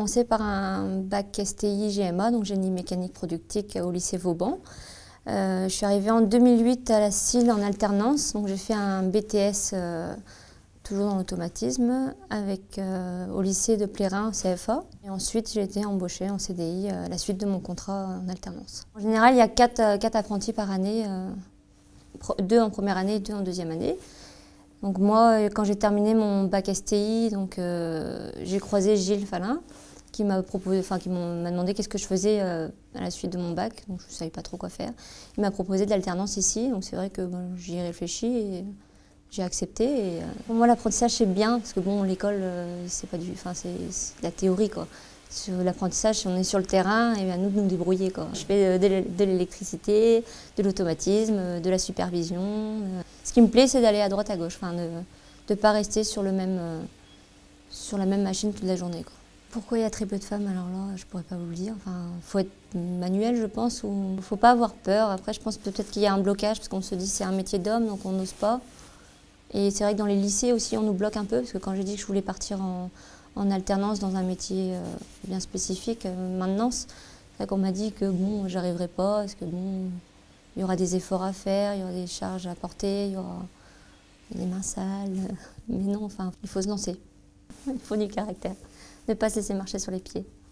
commencé par un bac STI GMA, donc génie mécanique productique au lycée Vauban. Je suis arrivée en 2008 à la CIL en alternance, donc j'ai fait un BTS toujours dans l'automatisme au lycée de Plérin, au CFA. Et ensuite j'ai été embauchée en CDI à la suite de mon contrat en alternance. En général, il y a 4 apprentis par année, 2 en première année et 2 en deuxième année. Donc moi, quand j'ai terminé mon bac STI, j'ai croisé Gilles Fallin qui m'a demandé qu'est-ce que je faisais à la suite de mon bac. Donc je ne savais pas trop quoi faire. Il m'a proposé de l'alternance ici, donc c'est vrai que j'y ai réfléchi et j'ai accepté. Pour moi, l'apprentissage c'est bien parce que l'école c'est pas c'est de la théorie quoi. Sur l'apprentissage, on est sur le terrain et à nous de nous débrouiller quoi. Je fais de l'électricité, de l'automatisme, de la supervision. Ce qui me plaît, c'est d'aller à droite à gauche, de ne pas rester sur la même machine toute la journée, quoi. Pourquoi il y a très peu de femmes? Alors là, je ne pourrais pas vous le dire. Faut être manuel, je pense, ou il ne faut pas avoir peur. Après, je pense peut-être qu'il y a un blocage, parce qu'on se dit que c'est un métier d'homme, donc on n'ose pas. Et c'est vrai que dans les lycées aussi, on nous bloque un peu, parce que quand j'ai dit que je voulais partir en alternance dans un métier bien spécifique, maintenance, c'est vrai qu'on m'a dit que j'arriverais pas, parce que il y aura des efforts à faire, il y aura des charges à porter, il y aura des mains sales. Mais non, il faut se lancer. Il faut du caractère. Ne pas se laisser marcher sur les pieds.